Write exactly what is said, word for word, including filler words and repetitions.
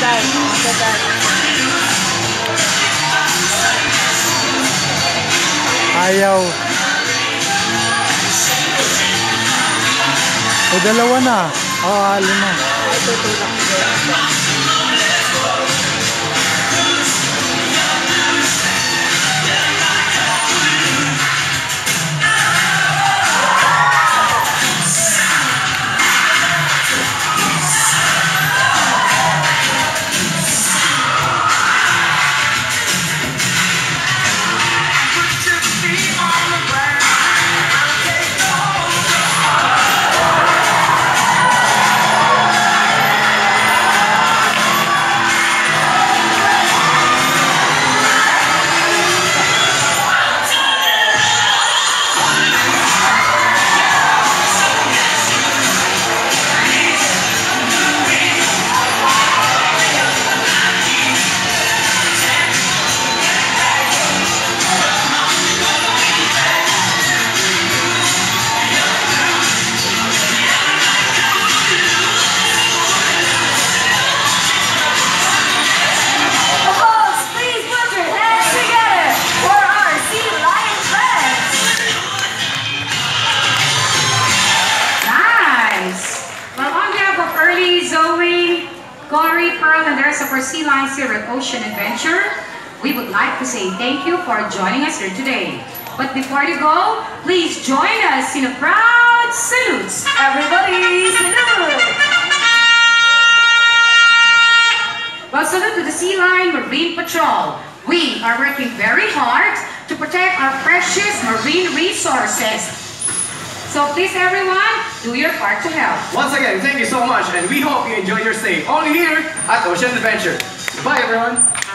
Ayaw. O, dalawa na. O, oh, lima. Ay, tutulak ko. Corey, Pearl, and the rest of our sea lions here at Ocean Adventure, we would like to say thank you for joining us here today. But before you go, please join us in a proud salute. Everybody, salute! Well, salute to the Sea Lion Marine Patrol. We are working very hard to protect our precious marine resources. So please everyone, do your part to help. Once again, thank you so much, and we hope you enjoy your stay only here at Ocean Adventure. Goodbye everyone.